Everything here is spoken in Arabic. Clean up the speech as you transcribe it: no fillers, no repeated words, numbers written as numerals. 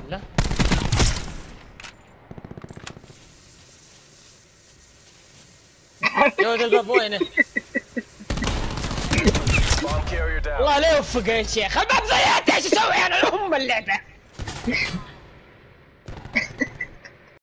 لا يا ولد الباب وينه؟ الله لا يوفقه يا شيخ، الباب زيت ايش اسوي انا اللعبه.